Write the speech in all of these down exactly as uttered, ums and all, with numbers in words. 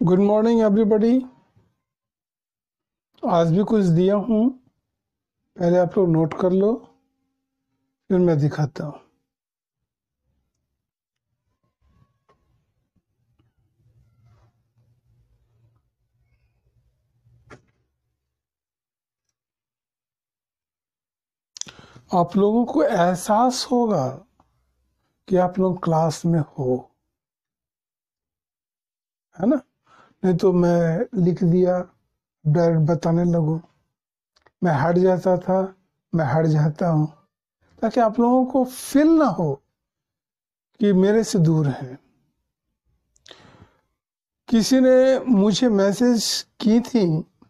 Good morning everybody. आज भी कुछ दिया हूँ, पहले आप लोग नोट कर लो, फिर मैं दिखाता हूँ। आप लोगों को एहसास होगा कि आप लोग क्लास में हो, है ना? नहीं तो मैं लिख दिया, डायरेक्ट बताने लगूं। मैं हट जाता था, मैं हट जाता हूँ, ताकि आप लोगों को फील ना हो कि मेरे से दूर हैं। किसी ने मुझे मैसेज की थी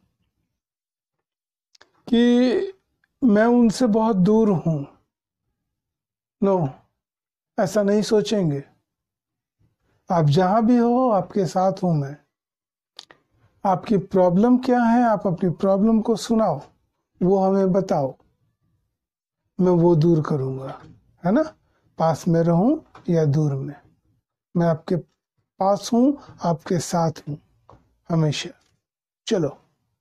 कि मैं उनसे बहुत दूर हूँ। नो, ऐसा नहीं सोचेंगे। आप जहां भी हो, आपके साथ हूं मैं। आपकी प्रॉब्लम क्या है, आप अपनी प्रॉब्लम को सुनाओ, वो हमें बताओ, मैं वो दूर करूंगा, है ना? पास में रहूं या दूर में, मैं आपके पास हूं, आपके साथ हूं हमेशा। चलो,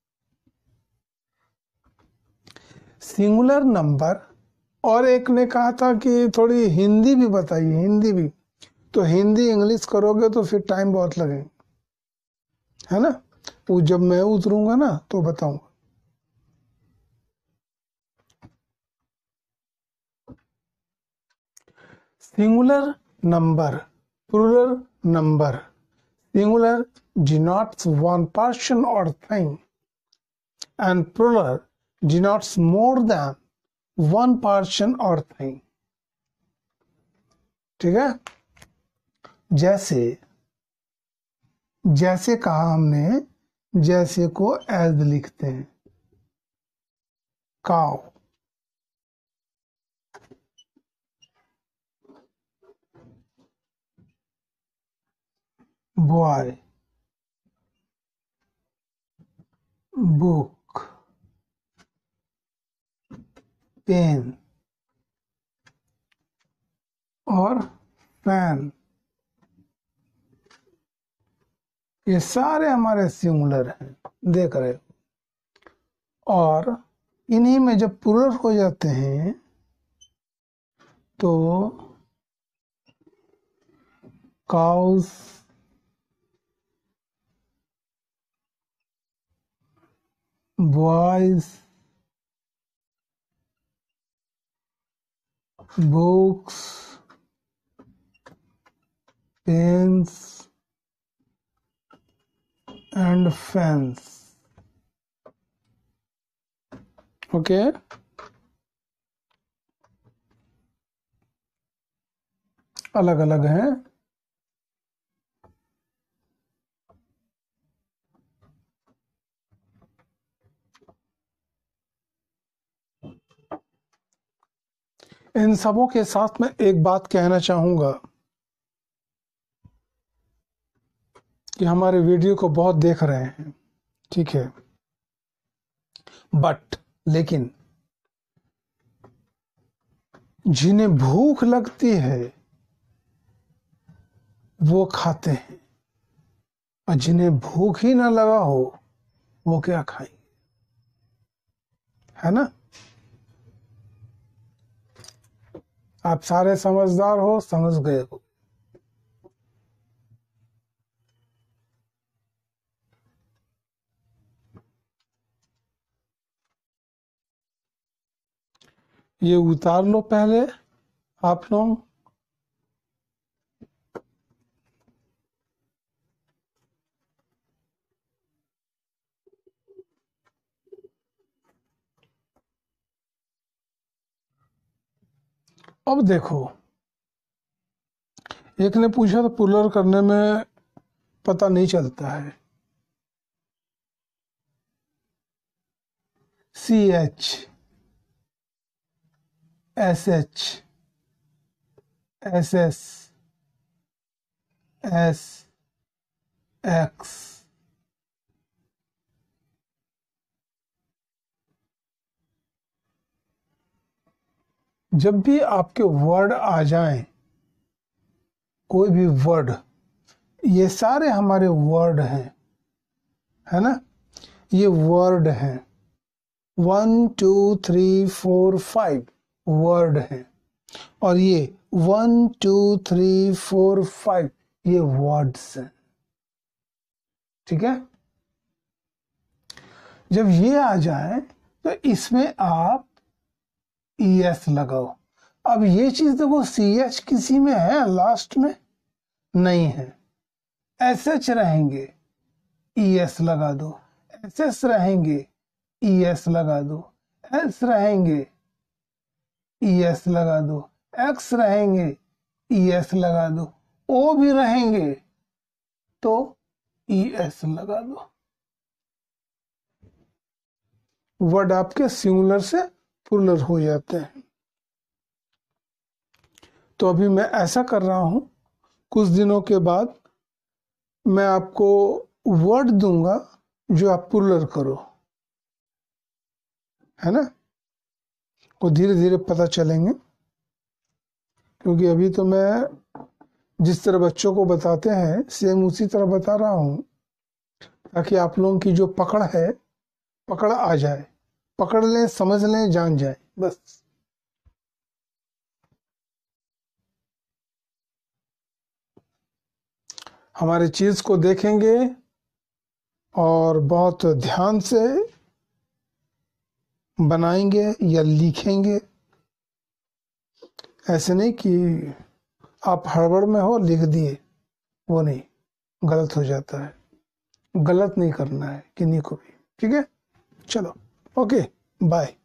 सिंगुलर नंबर। और एक ने कहा था कि थोड़ी हिंदी भी बताइए, हिंदी भी। तो हिंदी इंग्लिश करोगे तो फिर टाइम बहुत लगेगा, है ना? वो जब मैं उतरूंगा ना तो बताऊंगा। Singular number, plural number. Singular denotes one person or thing, and plural denotes more than one person or thing. ठीक है? जैसे जैसे कहा हमने, जैसे को एज लिखते हैं। काउ, बॉय, बुक, पेन और फैन, ये सारे हमारे सिंगुलर हैं, देख रहे हो। और इन्हीं में जब प्लुरल हो जाते हैं तो cows, boys, books, pens and fans. Okay, अलग अलग हैं। इन सबों के साथ मैं एक बात कहना चाहूंगा कि हमारे वीडियो को बहुत देख रहे हैं, ठीक है, बट लेकिन जिन्हें भूख लगती है वो खाते हैं, और जिन्हें भूख ही ना लगा हो वो क्या खाएंगे, है ना? आप सारे समझदार हो, समझ गए हो। ये उतार लो पहले आप लोग। अब देखो, एक ने पूछा तो पुलर करने में पता नहीं चलता है। C H, S H, S S, S, X. जब भी आपके वर्ड आ जाएं, कोई भी वर्ड, ये सारे हमारे वर्ड हैं, है ना, ये वर्ड हैं। One two three four five word हैं, और ये one two three four five ये वर्ड्स हैं। ठीक है, जब ये आ जाए तो इसमें आप ई एस लगाओ। अब ये चीज देखो, सी एच किसी में है लास्ट में नहीं है, एस एच रहेंगे ई एस लगा दो, एस एस रहेंगे ई एस लगा दो, एस रहेंगे ई एस लगा दो, एक्स रहेंगे ई एस लगा दो, ओ भी रहेंगे तो ई एस लगा दो। वर्ड आपके सिंगुलर से प्लूरल हो जाते हैं। तो अभी मैं ऐसा कर रहा हूं, कुछ दिनों के बाद मैं आपको वर्ड दूंगा जो आप प्लूरल करो, है ना, वो धीरे धीरे पता चलेंगे। क्योंकि अभी तो मैं जिस तरह बच्चों को बताते हैं सेम उसी तरह बता रहा हूं, ताकि आप लोगों की जो पकड़ है पकड़ आ जाए, पकड़ लें, समझ लें, जान जाए, बस। हमारे चीज को देखेंगे और बहुत ध्यान से बनाएंगे या लिखेंगे। ऐसे नहीं कि आप हड़बड़ में हो लिख दिए, वो नहीं, गलत हो जाता है। गलत नहीं करना है किन्हीं को भी। ठीक है, चलो, ओके, बाय।